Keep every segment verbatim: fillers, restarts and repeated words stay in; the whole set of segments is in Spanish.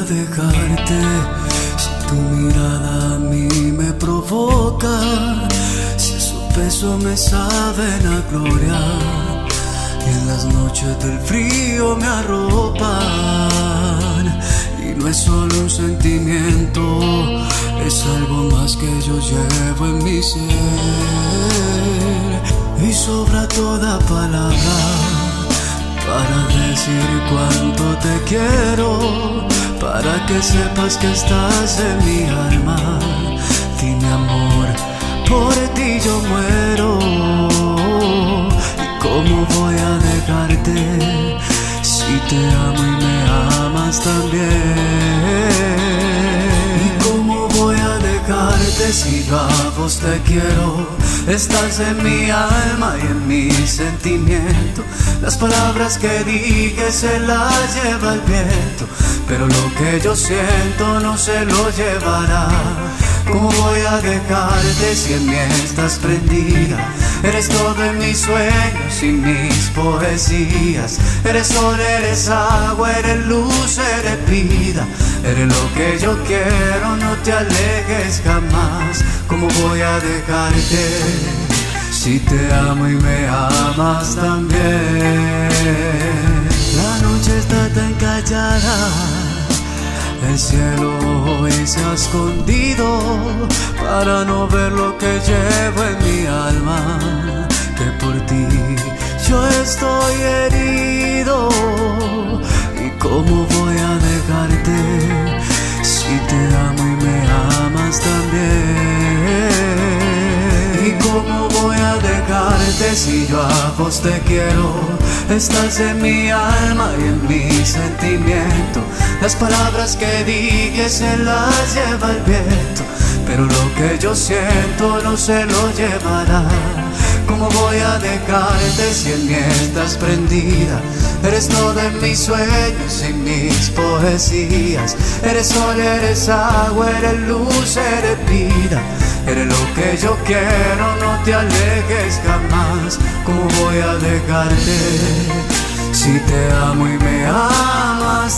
dejarte si tu mirada a mí me provoca, si su beso me saben a gloria y en las noches del frío me arropan? Y no es solo un sentimiento, es algo más que yo llevo en mi ser. Y sobra toda palabra para decir cuánto te quiero, para que sepas que estás en mi alma. Dime amor, por ti yo muero. ¿Y cómo voy a dejarte si te amo y me amas también? ¿Y cómo voy a dejarte si yo a vos te quiero? Estás en mi alma y en mi sentimiento. Las palabras que dije se las lleva el viento, pero lo que yo siento no se lo llevará. ¿Cómo voy a dejarte si en mí estás prendida? Eres todo en mis sueños y mis poesías. Eres sol, eres agua, eres luz, eres vida. Eres lo que yo quiero, no te alejes jamás. ¿Cómo voy a dejarte si te amo y me amas también? La noche está tan callada, el cielo hoy se ha escondido para no ver lo que llevo en mi alma, que por ti yo estoy herido. ¿Y cómo voy a dejarte si te amo y me amas también? ¿Y cómo voy a dejarte si yo a vos te quiero? Estás en mi alma y en mi sentimiento. Las palabras que dije se las lleva el viento, pero lo que yo siento no se lo llevará. ¿Cómo voy a dejarte si en mí estás prendida? Eres todo en mis sueños y mis poesías. Eres sol, eres agua, eres luz, eres vida. Eres lo que yo quiero, no te alejes jamás. ¿Cómo voy a dejarte si te amo y me amas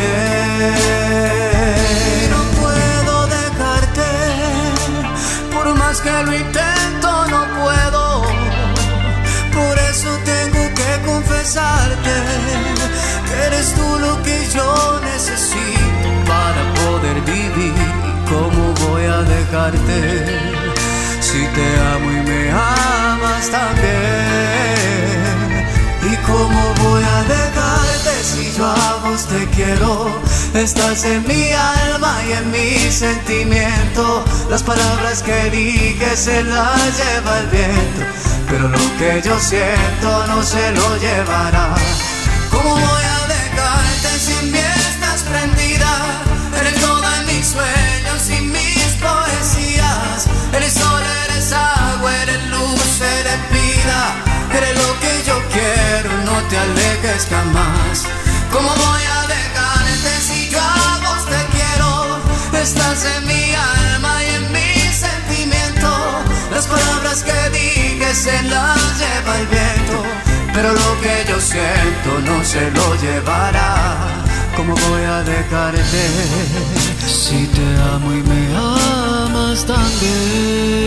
también? No puedo dejarte, por más que lo intento no puedo. Por eso tengo que confesarte que eres tú lo que yo necesito para poder vivir. ¿Y cómo voy a dejarte si te amo y me amas también? ¿Y cómo voy a dejarte si yo a vos te quiero? Estás en mi alma y en mi sentimiento. Las palabras que dije se las lleva el viento, pero lo que yo siento no se lo llevará. ¿Cómo voy a dejarte si en mí estás prendida? Eres toda en mis sueños y mis poesías. Eres sol, eres agua, eres luz, eres vida. Eres lo que yo quiero, no te alejes jamás. ¿Cómo voy a dejarte si yo a vos te quiero? Estás en mi alma y en mi sentimiento. Las palabras que dije se las lleva el viento, pero lo que yo siento no se lo llevará. ¿Cómo voy a dejarte si te amo y me amas también?